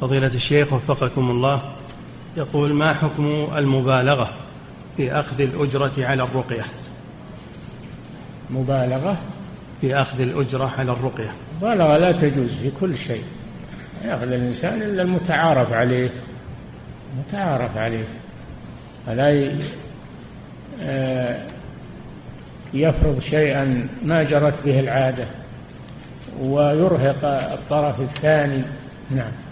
فضيلة الشيخ وفقكم الله، يقول: ما حكم المبالغة في أخذ الأجرة على الرقية؟ مبالغة في أخذ الأجرة على الرقية. مبالغة لا تجوز في كل شيء، يأخذ الإنسان إلا المتعارف عليه، فلا يفرض شيئا ما جرت به العادة ويرهق الطرف الثاني. نعم.